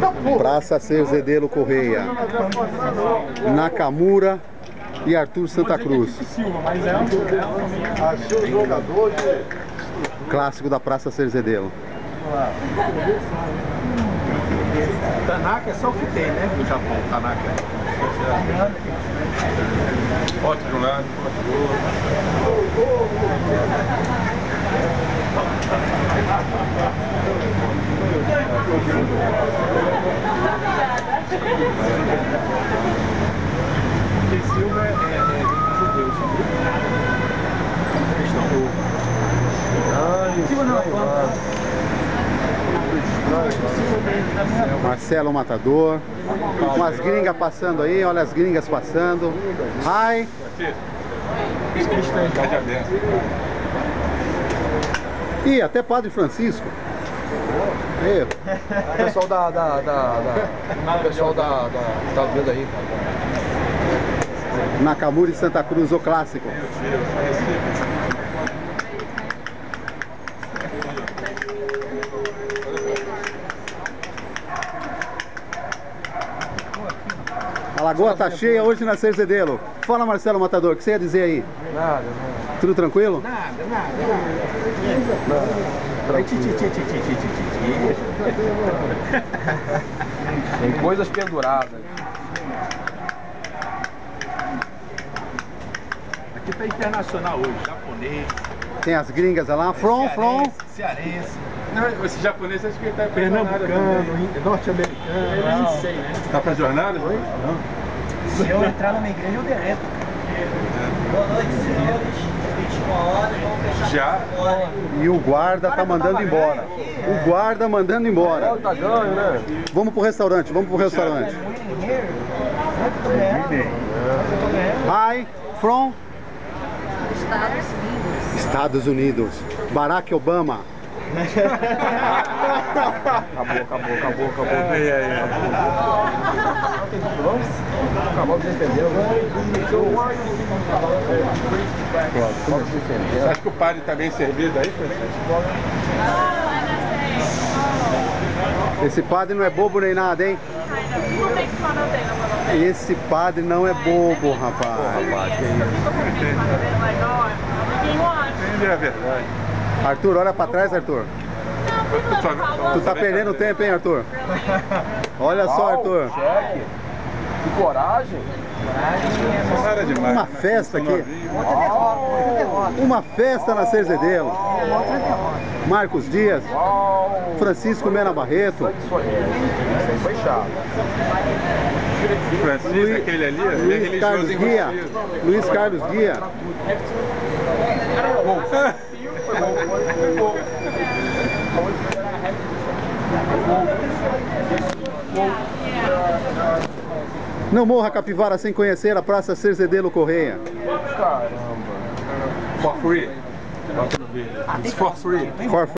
Praça Cerzedelo Correia, Nakamura e Arthur Santa Cruz. Clássico da Praça Cerzedelo. Tanaka é só o que tem, né? No Japão, Tanaka. Pote de um lado, pote do Porque Silva é judeu, Marcelo Matador. Umas gringas passando aí, olha as gringas passando. Hi! Ih, até Padre Francisco. O pessoal tá vendo aí. Nakamura e Santa Cruz, o clássico. A lagoa tá cheia hoje na Cerzedelo. Fala, Marcelo Matador, o que você ia dizer aí? Nada. Tudo tranquilo? Nada. Tem coisas penduradas. Aqui tá internacional hoje, japonês. Tem as gringas lá, from. Cearense. Não, esse japonês acho que ele tá Pernambucano, norte-americano. Eu não sei, né? Tá pra jornada? Não. Se eu entrar numa igreja, eu derreto. Boa noite, senhores. 21 horas, vamos fechar. Já? E o guarda tá mandando embora. O guarda mandando embora. Tá ganho, né? Vamos pro restaurante, Hi, from Estados Unidos. Barack Obama. Acabou. Acabou de defender, Você acha que o padre tá bem servido aí, Francisco? Esse padre não é bobo nem nada, hein? Esse padre não é bobo, rapaz. Ele é verdade. Arthur, olha pra trás, Arthur. Tu tá perdendo tempo, hein, Arthur? Olha só, Arthur. Cheque. Que coragem. Era demais. Uma festa aqui. Uma festa na Cerzedelo. Marcos Dias, Francisco Mena Barreto. Isso aí foi chato. Francisco, aquele ali, Luiz Carlos Guia. Luiz Carlos Guia. Foi bom. Não morra, capivara, sem conhecer a Praça Cerzedelo Correia. Caramba. For free. It's for free.